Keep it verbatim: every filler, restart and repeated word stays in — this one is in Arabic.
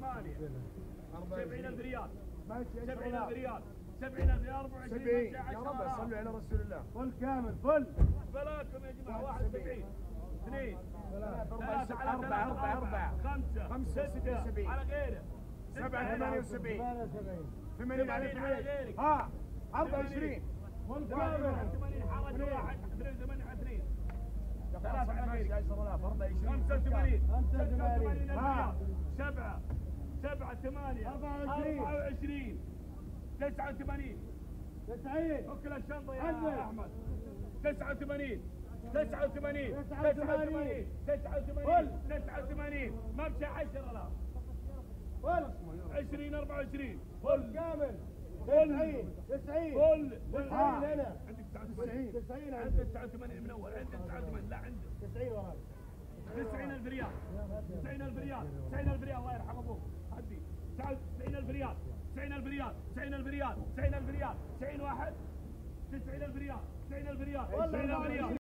ثمانية سبعين ألف ريال ماشي سبعين ألف ريال سبعين ألف ريال أربعة وعشرين يا رب صلوا على رسول الله. فل كامل فل. بلاكم يا جماعة. واحد وسبعين اثنين ثلاثة أربعة أربعة أربعة خمسة خمسة ستة وسبعين على غيره سبعة ثمانية وسبعين ثمانين على ثمانين على اثنين غيرك ها أربعة وعشرين ثمانين حرج واحد ثمانين على اثنين ثلاثة على غيرك خمسة وثمانين خمسة وثمانين ريال سبعة سبعة ثمانية أربعة وعشرين أربعة وعشرين تسعة وثمانين تسعين. فك الشنطة يا أحمد. أحمد تسعة وثمانين تسعة وثمانين تسعة وثمانين. تسعة وثمانين تسعة وثمانين ما مشى عشرة لا فل. عشرين أربعة وعشرين فل كامل. فل تسعين. تسعين. فل تسعين هنا. عندك تسعة وثمانين تسعين عندك تسعة وثمانين من أول عندك تسعة وثمانين لا عندك تسعين وراك. تسعين ألف ريال تسعين ألف ريال تسعين ألف ريال الله يرحم أبوك هدي تسعين ألف ريال تسعين ألف ريال تسعين ألف ريال تسعين ألف ريال تسعين واحد تسعين ألف ريال تسعين ألف ريال تسعين ألف ريال